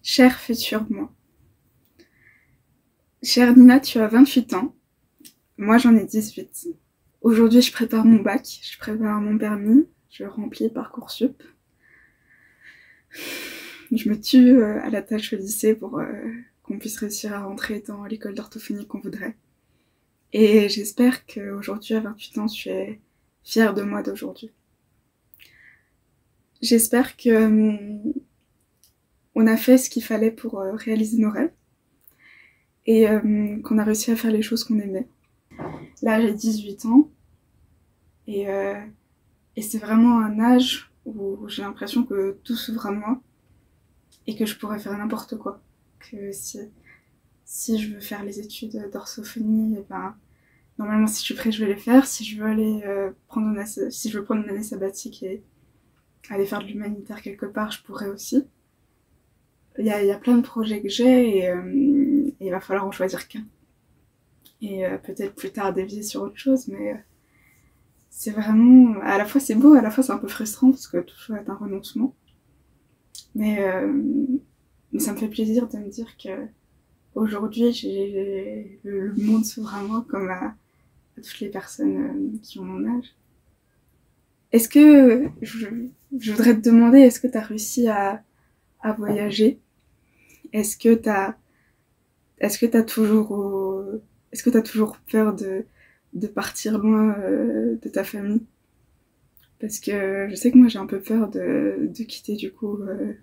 Cher futur moi. Chère Nina, tu as 28 ans. Moi, j'en ai 18. Aujourd'hui, je prépare mon bac, je prépare mon permis, je remplis Parcoursup. Je me tue à la tâche au lycée pour qu'on puisse réussir à rentrer dans l'école d'orthophonie qu'on voudrait. Et j'espère qu'aujourd'hui, à 28 ans, tu es fière de moi d'aujourd'hui. J'espère que on a fait ce qu'il fallait pour réaliser nos rêves et qu'on a réussi à faire les choses qu'on aimait. Là, j'ai 18 ans et c'est vraiment un âge où j'ai l'impression que tout s'ouvre à moi et que je pourrais faire n'importe quoi. Que si je veux faire les études d'orthophonie, et ben, normalement, si je suis prête, je vais les faire. Si je veux aller si je veux prendre une année sabbatique et aller faire de l'humanitaire quelque part, je pourrais aussi. Il y a plein de projets que j'ai et il va falloir en choisir qu'un. Et peut-être plus tard dévier sur autre chose, mais c'est vraiment... À la fois c'est beau, à la fois c'est un peu frustrant parce que tout ça est un renoncement. Mais ça me fait plaisir de me dire que aujourd'hui le monde s'ouvre à moi comme à toutes les personnes qui ont mon âge. Est-ce que... Je voudrais te demander, est-ce que tu as réussi à voyager? Est-ce que tu as toujours peur de partir loin de ta famille? Parce que je sais que moi j'ai un peu peur de quitter du coup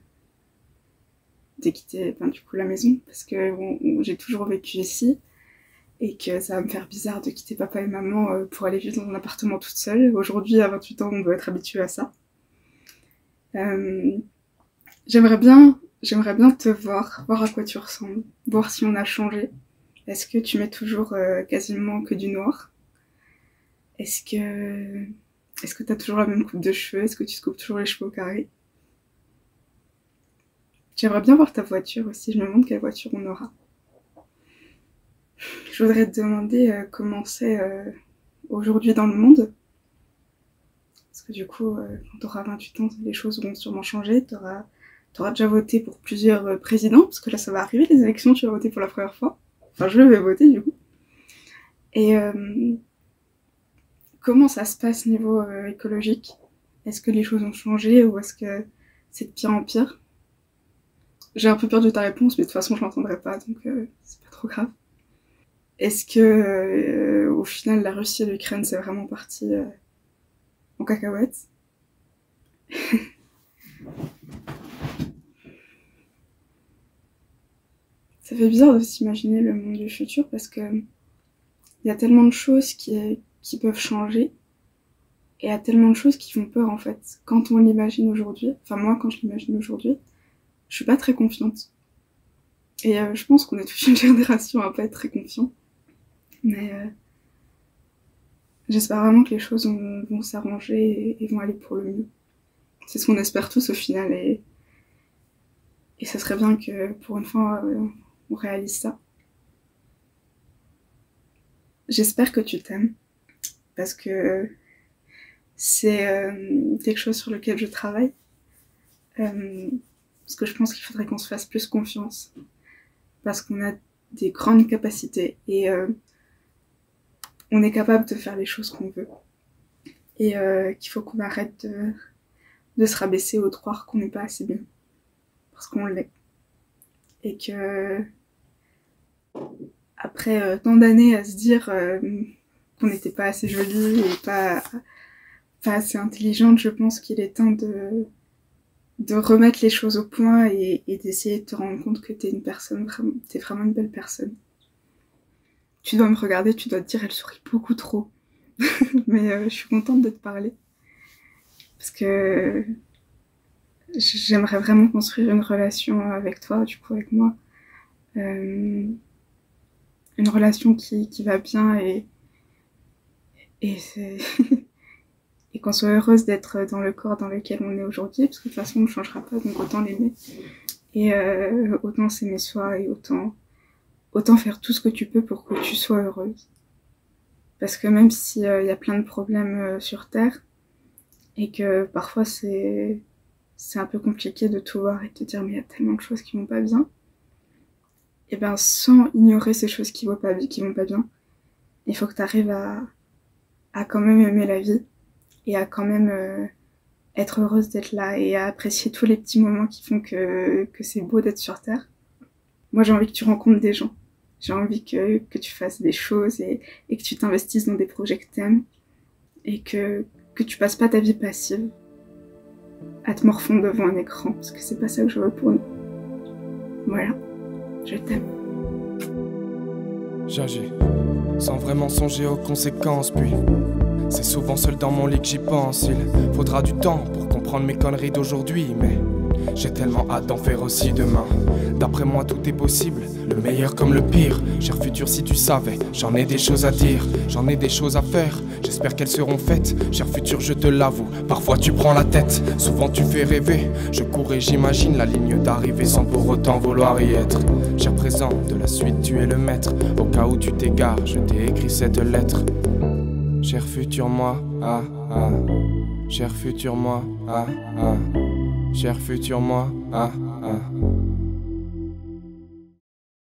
la maison parce que j'ai toujours vécu ici et que ça va me faire bizarre de quitter papa et maman pour aller vivre dans un appartement toute seule. Aujourd'hui à 28 ans on doit être habitué à ça. J'aimerais bien te voir à quoi tu ressembles, voir si on a changé. Est-ce que tu mets toujours quasiment que du noir? Est-ce que t'as toujours la même coupe de cheveux? Est-ce que tu te coupes toujours les cheveux au carré? J'aimerais bien voir ta voiture aussi, je me demande quelle voiture on aura. Je voudrais te demander comment c'est aujourd'hui dans le monde. Parce que du coup, quand t'auras 28 ans, les choses vont sûrement changer. T'auras déjà voté pour plusieurs présidents, parce que là ça va arriver, les élections, tu vas voter pour la première fois. Enfin, je vais voter du coup. Et comment ça se passe niveau écologique? Est-ce que les choses ont changé ou est-ce que c'est de pire en pire? J'ai un peu peur de ta réponse, mais de toute façon je l'entendrai pas, donc c'est pas trop grave. Est-ce que au final la Russie et l'Ukraine c'est vraiment parti en cacahuète? Ça fait bizarre de s'imaginer le monde du futur parce que il y a tellement de choses qui peuvent changer et il y a tellement de choses qui font peur en fait. Quand on l'imagine aujourd'hui, enfin moi quand je l'imagine aujourd'hui, je suis pas très confiante. Et je pense qu'on est toute une génération à pas être très confiant. Mais j'espère vraiment que les choses vont s'arranger et vont aller pour le mieux. C'est ce qu'on espère tous au final et ça serait bien que pour une fois on réalise ça. J'espère que tu t'aimes parce que c'est quelque chose sur lequel je travaille. Parce que je pense qu'il faudrait qu'on se fasse plus confiance parce qu'on a des grandes capacités et on est capable de faire les choses qu'on veut et qu'il faut qu'on arrête de se rabaisser ou de croire qu'on n'est pas assez bien parce qu'on l'est et que après tant d'années à se dire qu'on n'était pas assez jolie et pas assez intelligente, je pense qu'il est temps de remettre les choses au point et d'essayer de te rendre compte que t'es t'es vraiment une belle personne. Tu dois me regarder, tu dois te dire elle sourit beaucoup trop. Mais je suis contente de te parler. Parce que j'aimerais vraiment construire une relation avec toi, du coup avec moi. Une relation qui va bien et c'est... et qu'on soit heureuse d'être dans le corps dans lequel on est aujourd'hui, parce que de toute façon on ne changera pas, donc autant l'aimer. Et autant s'aimer soi et autant faire tout ce que tu peux pour que tu sois heureuse. Parce que même s'il y a plein de problèmes sur Terre, et que parfois c'est c'est un peu compliqué de tout voir et de te dire mais il y a tellement de choses qui vont pas bien. Et ben sans ignorer ces choses qui vont pas bien, il faut que tu arrives à quand même aimer la vie et à quand même être heureuse d'être là et à apprécier tous les petits moments qui font que c'est beau d'être sur Terre. Moi j'ai envie que tu rencontres des gens, j'ai envie que tu fasses des choses et que tu t'investisses dans des projets que t'aimes et que tu passes pas ta vie passive à te morfondre devant un écran, parce que c'est pas ça que je veux pour nous. Voilà, je t'aime. J'agis sans vraiment songer aux conséquences, puis c'est souvent seul dans mon lit que j'y pense. Il faudra du temps pour comprendre mes conneries d'aujourd'hui, mais j'ai tellement hâte d'en faire aussi demain. D'après moi tout est possible, le meilleur comme le pire. Cher futur, si tu savais, j'en ai des choses à dire, j'en ai des choses à faire. J'espère qu'elles seront faites, cher futur, je te l'avoue. Parfois tu prends la tête, souvent tu fais rêver. Je cours et j'imagine la ligne d'arrivée sans pour autant vouloir y être. Cher présent, de la suite tu es le maître. Au cas où tu t'égares, je t'ai écrit cette lettre. Cher futur moi, ah ah. Cher futur moi, ah ah. Cher futur moi, ah ah.